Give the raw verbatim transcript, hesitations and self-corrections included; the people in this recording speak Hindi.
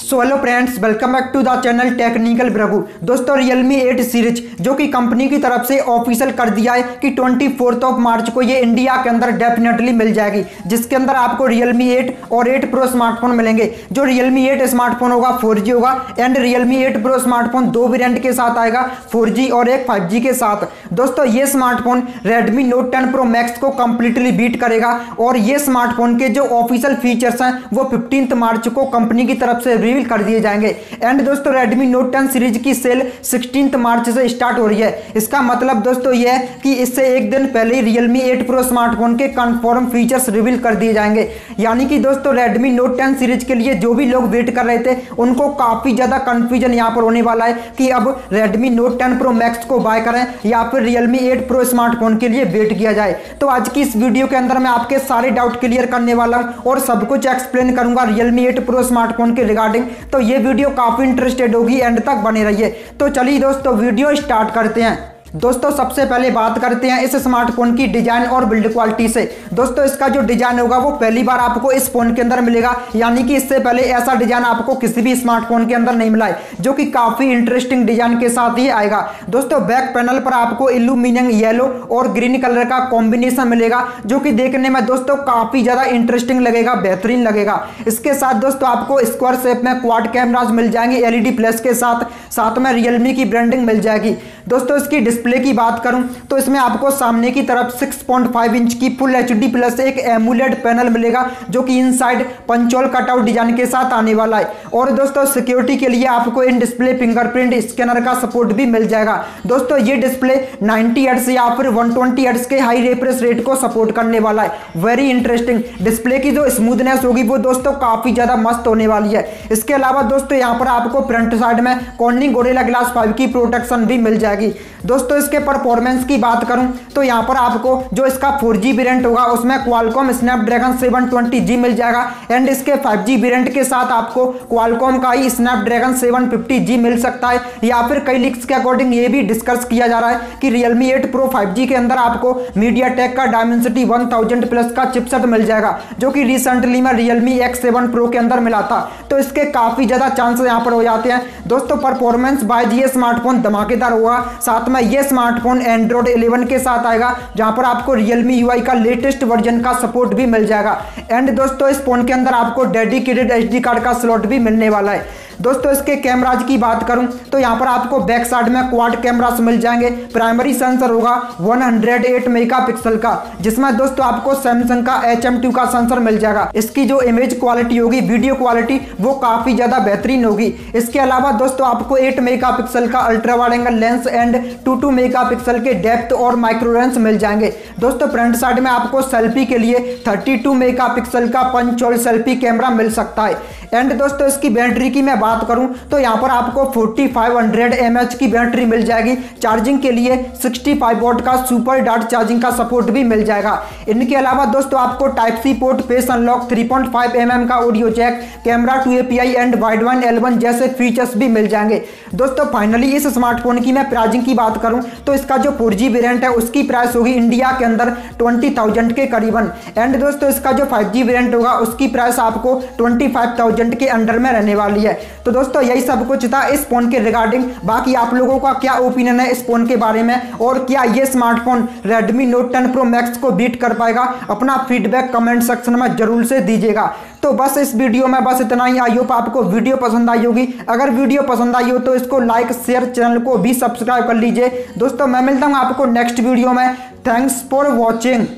So hello friends, welcome back to the channel technical ब्रगू। दोस्तों Realme एट सीरीज जो कि कंपनी की तरफ से ऑफिशियल कर दिया है कि चौबीस ऑफ मार्च को ये इंडिया के अंदर डेफिनेटली मिल जाएगी, जिसके अंदर आपको Realme एट और एट प्रो स्मार्टफोन मिलेंगे। जो Realme एट स्मार्टफोन होगा फोर जी होगा and Realme eight pro smartphone दो वेरिएंट के साथ आएगा, फोर जी और एक फाइव जी के साथ। दोस्तों ये smartphone Redmi Note ten Pro Max को कंप्लीटली बीट करेगा और ये स्मार्टफोन के जो ऑफिशियल फीचर्स हैं वो फिफ्टींथ मार्च को कंपनी की तरफ से रिवील कर दिए जाएंगे। एंड दोस्तों Redmi Note टेन सीरीज की सेल सिक्सटीन्थ मार्च से स्टार्ट हो रही है। इसका मतलब दोस्तों यह है कि इससे एक दिन पहले ही Realme एट Pro स्मार्टफोन के कंफर्म फीचर्स रिवील कर दिए जाएंगे। यानी कि दोस्तों Redmi Note टेन सीरीज के लिए जो भी लोग वेट कर रहे थे उनको काफी ज्यादा कंफ्यूजन यहां पर होने वाला है कि अब Redmi Note ten Pro Max को बाय करें या फिर Realme एट Pro स्मार्टफोन के लिए वेट किया जाए। तो आज की इस वीडियो के अंदर मैं आपके सारे डाउट क्लियर करने वाला हूं और सब कुछ एक्सप्लेन करूंगा Realme एट Pro स्मार्टफोन के रिगार्डिंग। तो ये वीडियो काफी इंटरेस्टेड होगी, एंड तक बने रहिए। तो चलिए दोस्तों वीडियो स्टार्ट करते हैं। दोस्तों सबसे पहले बात करते हैं इस स्मार्टफोन की डिजाइन और बिल्ड क्वालिटी से। दोस्तों इसका जो डिजाइन होगा वो पहली बार आपको इस फोन के अंदर मिलेगा, यानी कि इससे पहले ऐसा डिजाइन आपको किसी भी स्मार्टफोन के अंदर नहीं मिला है, जो कि काफी इंटरेस्टिंग डिजाइन के साथ ही आएगा। दोस्तों बैक पैनल पर आपको इल्यूमिनियम येलो और ग्रीन कलर का कॉम्बिनेशन मिलेगा, जो कि देखने में दोस्तों काफी ज्यादा इंटरेस्टिंग लगेगा, बेहतरीन लगेगा। इसके साथ दोस्तों आपको स्क्वायर शेप में क्वाड कैमराज मिल जाएंगे एलईडी प्लस के साथ, साथ में Realme की ब्रांडिंग मिल जाएगी। दोस्तों इसकी डिस्प्ले की बात करूं तो इसमें आपको सामने की तरफ सिक्स पॉइंट फाइव इंच की फुल एचडी प्लस एक एमोलेड पैनल मिलेगा, जो कि इनसाइड पंचोल कटआउट डिजाइन के साथ आने वाला है। और दोस्तों सिक्योरिटी के लिए आपको इन डिस्प्ले फिंगरप्रिंट स्कैनर का सपोर्ट भी मिल जाएगा। दोस्तों ये डिस्प्ले नाइंटी हर्ट्ज या फिर वन ट्वेंटी हर्ट्ज के हाई रिफ्रेश रेट को सपोर्ट करने वाला है। Very interesting. डिस्प्ले की जो स्मूथनेस होगी वो दोस्तों काफी ज्यादा मस्त होने वाली है। इसके अलावा दोस्तों यहाँ पर आपको फ्रंट साइड में कॉर्निंग गोरिल्ला ग्लास फाइव की प्रोटेक्शन भी मिल जाएगी। दोस्तों इसके परफॉर्मेंस की बात करूं तो यहां पर आपको जो इसका फोर जी वेरिएंट होगा उसमें Qualcomm Snapdragon seven twenty G मिल जाएगा, एंड इसके फाइव जी वेरिएंट के साथ आपको क्वालकॉम का ही स्नैपड्रैगन सेवन फिफ्टी जी मिल सकता है। या फिर कई लीक्स के अकॉर्डिंग ये भी डिस्कस किया जा रहा है कि Realme eight Pro five G के अंदर आपको MediaTek का Dimensity वन थाउज़ेंड प्लस का चिपसेट मिल जाएगा, जो कि रिसेंटली में Realme एक्स सेवन Pro के अंदर मिला था। तो इसके काफी ज्यादा चांसेस यहां पर हो जाते हैं। दोस्तों परफॉर्मेंस वाइज ये स्मार्टफोन धमाकेदार होगा। साथ में ये स्मार्टफोन एंड्रॉइड इलेवन के साथ आएगा, जहां पर आपको Realme यू आई का लेटेस्ट वर्जन का सपोर्ट भी मिल जाएगा। एंड दोस्तों इस फोन के अंदर आपको डेडिकेटेड एचडी कार्ड का स्लॉट भी मिलने वाला है। दोस्तों इसके कैमराज की बात करूं तो यहां पर आपको बैक साइड में क्वाड कैमरास मिल जाएंगे। प्राइमरी सेंसर होगा वन हंड्रेड एट मेगापिक्सल का, जिसमें दोस्तों आपको सैमसंग का एच एम टू का सेंसर मिल जाएगा। इसकी जो इमेज क्वालिटी होगी, वीडियो क्वालिटी, वो काफी ज्यादा बेहतरीन होगी। इसके अलावा दोस्तों आपको एट मेगापिक्सल का ultra wide angle lens and two two megapixel के डेप्थ और माइक्रो लेंस मिल जाएंगे। दोस्तों फ्रंट साइड में आपको सेल्फी के लिए थर्टी टू मेगापिक्सल का पंच होल सेल्फी कैमरा मिल सकता है। एंड दोस्तों इसकी बैटरी की मैं बात करूं तो यहां पर आपको forty five hundred M H की बैटरी मिल जाएगी। चार्जिंग के लिए सिक्सटी फाइव वॉट का सुपर डार्ट चार्जिंग का सपोर्ट भी मिल जाएगा। इनके अलावा दोस्तों आपको type C port, face unlock, three point five M M का audio jack, camera two A P I and Widevine L one जैसे फीचर्स भी मिल जाएंगे। दोस्तों फाइनली इस स्मार्टफोन की मैं प्राइसिंग की बात करूं तो इसका जो फोर जी वेरिएंट है उसकी प्राइस होगी इंडिया के अंदर ट्वेंटी थाउजेंड के करीबन। एंड दोस्तों इसका जो फाइव जी वेरिएंट होगा उसकी प्राइस आपको ट्वेंटी फाइव थाउजेंड के अंडर में रहने वाली है। तो दोस्तों यही सब कुछ था इस फोन के रिगार्डिंग। बाकी आप लोगों का क्या ओपिनियन है इस फोन के बारे में, और क्या ये smartphone Redmi Note ten Pro Max को बीट कर पाएगा? अपना फीडबैक कमेंट सेक्शन में जरूर से दीजिएगा। तो बस इस वीडियो में बस इतना ही। आई होप आपको वीडियो पसंद आई होगी। अगर वीडियो पसंद आई हो तो इसको लाइक, शेयर, चैनल को भी सब्सक्राइब कर लीजिए। दोस्तों मैं मिलता हूं आपको नेक्स्ट वीडियो में। Thanks for watching.